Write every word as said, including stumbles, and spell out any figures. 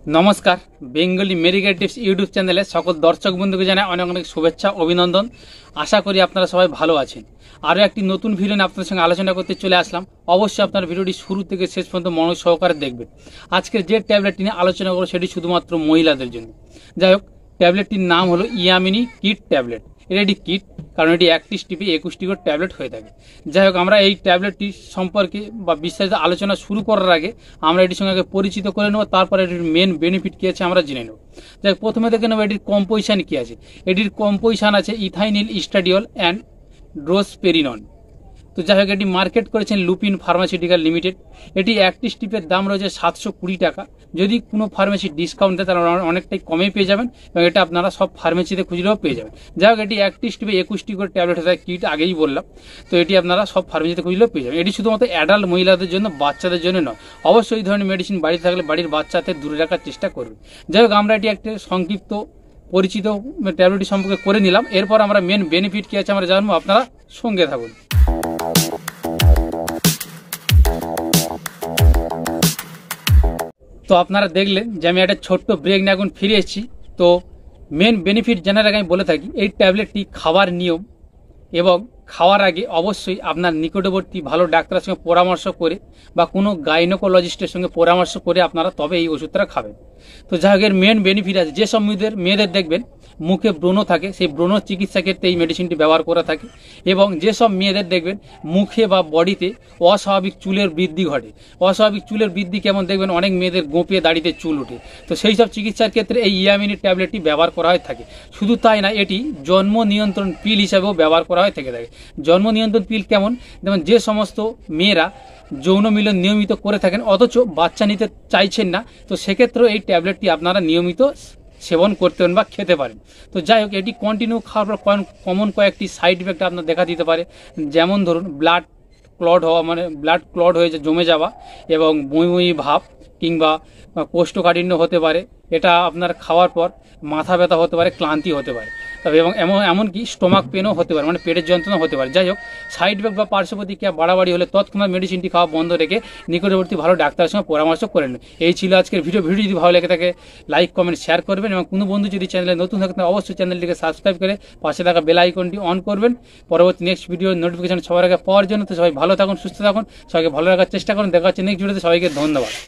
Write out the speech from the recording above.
नमस्कार Bengali medical tips YouTube चैनले सकल दर्शक बंधुके जानाई अनेक अनेक शुभेच्छा अभिनंदन। आशा करी आपनारा सबाई भालो आछेन। आरो एकटी नतून भिडियो निये आपनादेर संगे आलोचना करते चले आसलाम। अवश्य आपनारा भिडियोटी शुरू थेके शेष पर्यन्त मनोयोग सहकारे देखबेन। आजकेर जे टैबलेटटी निये आलोचना करब सेटी शुधुमात्र महिलादेर जन्य। जाई होक टैबलेटटिर नाम हलो यामिनी किट टैबलेट। এটা একটি কিট, কারণ এটি একত্রিশ টিপি একুশটি করে ট্যাবলেট হয়ে থাকে। যাই হোক, আমরা এই ট্যাবলেটটি সম্পর্কে বা বিস্তারিত আলোচনা শুরু করার আগে আমরা এটির সঙ্গে আগে পরিচিত করে নেব, তারপরে এটির মেন বেনিফিট কী আছে আমরা জেনে নেব। যাই হোক, প্রথমে দেখে নেব এটির কম্পোজিশন কী আছে। এটির কম্পোজিশন আছে ইথাইনিল স্ট্রাডিওল অ্যান্ড ড্রোসপেরিনন। তো যাই হোক, এটি মার্কেট করেছেন লুপিন ফার্মাসিউটিক্যাল লিমিটেড। এটি একটি স্টিপের দাম রয়েছে সাতশো কুড়ি টাকা। যদি কোনো ফার্মেসি ডিসকাউন্ট দেয় তাহলে অনেকটাই কমে পেয়ে যাবেন এবং এটা আপনারা সব ফার্মেসিতে খুঁজলেও পেয়ে যাবেন। যাই হোক, এটি একটি স্টিপে একুশটি করে ট্যাবলেট হয়ে কিট আগেই বললাম। তো এটি আপনারা সব ফার্মেসিতে খুঁজলেও পেয়ে যাবেন। এটি শুধুমাত্র অ্যাডাল্ট মহিলাদের জন্য, বাচ্চাদের জন্য নয়। অবশ্যই এই ধরনের মেডিসিন বাড়িতে থাকলে বাড়ির বাচ্চাদের দূরে রাখার চেষ্টা করবেন। যাই হোক, আমরা এটি একটা সংক্ষিপ্ত পরিচিত ট্যাবলেটটি সম্পর্কে করে নিলাম। এরপর আমরা মেন বেনিফিট কী আছে আমরা জানবো, আপনারা সঙ্গে থাকুন। তো আপনারা দেখলেন যে আমি একটা ছোট্ট ব্রেক নিয়ে এখন ফিরে এসেছি। তো মেন বেনিফিট জানার আগে আমি বলে থাকি, এই ট্যাবলেটটি খাওয়ার নিয়ম এবং খাওয়ার আগে অবশ্যই আপনার নিকটবর্তী ভালো ডাক্তারের সঙ্গে পরামর্শ করে বা কোনো গাইনোকোলজিস্টের সঙ্গে পরামর্শ করে আপনারা তবে এই ওষুধটা খাবেন। তো যাই হোক, এর মেন বেনিফিট আছে। যেসব মেয়েদের মেয়েদের দেখবেন মুখে ব্রণ থাকে, সেই ব্রণ চিকিৎসা ক্ষেত্রে এই মেডিসিনটি ব্যবহার করা থাকে। এবং যেসব মেয়েদের দেখবেন মুখে বা বডিতে অস্বাভাবিক চুলের বৃদ্ধি ঘটে, অস্বাভাবিক চুলের বৃদ্ধি কেমন দেখবেন অনেক মেয়েদের গোঁপে দাড়িতে চুল ওঠে, তো সেই সব চিকিৎসার ক্ষেত্রে এই ইয়ামিনি ট্যাবলেটটি ব্যবহার করা হয়ে থাকে। শুধু তাই না, এটি জন্ম নিয়ন্ত্রণ পিল হিসাবেও ব্যবহার করা হয়ে থেকে থাকে। জন্ম নিয়ন্ত্রণ পিল কেমন, যেমন যে সমস্ত মেয়েরা যৌন মিলন নিয়মিত করে থাকেন অথচ বাচ্চা নিতে চাইছেন না, তো সেক্ষেত্রেও এই ট্যাবলেটটি আপনারা নিয়মিত সেবন করতে পারেন বা খেতে পারেন। তো যাই হোক, এটি কন্টিনিউ খাওয়ার পর কমন কয়েকটি সাইড ইফেক্ট আপনার দেখা দিতে পারে। যেমন ধরুন ব্লাড ক্লট হওয়া, মানে ব্লাড ক্লট হয়ে জমে যাওয়া এবং বমি বমি ভাব কিংবা কোষ্ঠকাঠিন্য হতে পারে। এটা আপনার খাওয়ার পর মাথা ব্যথা হতে পারে, ক্লান্তি হতে পারে এবং এমন এমনকি স্টোমাক পেনও হতে পারে, মানে পেটের যন্ত্রণা হতে পারে। যাই হোক, সাইড ইফেক্ট বা পার্শ্বপ্রতিক্রিয়া বাড়াবাড়ি হলে তৎক্ষণাৎ মেডিসিনটি খাওয়া বন্ধ রেখে নিকটবর্তী ভালো ডাক্তারের সঙ্গে পরামর্শ করে নেন। এই ছিল আজকের ভিডিও। ভিডিও যদি ভালো লেগে থাকে লাইক কমেন্ট শেয়ার করবেন এবং কোনো বন্ধু যদি চ্যানেলে নতুন থাকেন অবশ্যই চ্যানেলটিকে সাবস্ক্রাইব করে পাশে থাকা বেল আইকনটি অন করবেন পরবর্তী নেক্সট ভিডিও নোটিফিকেশন সবার আগে পাওয়ার জন্য। তো সবাই ভালো থাকুন, সুস্থ থাকুন, সবাইকে ভালো রাখার চেষ্টা করুন। দেখা হচ্ছে নেক্সট ভিডিওতে। সবাইকে ধন্যবাদ।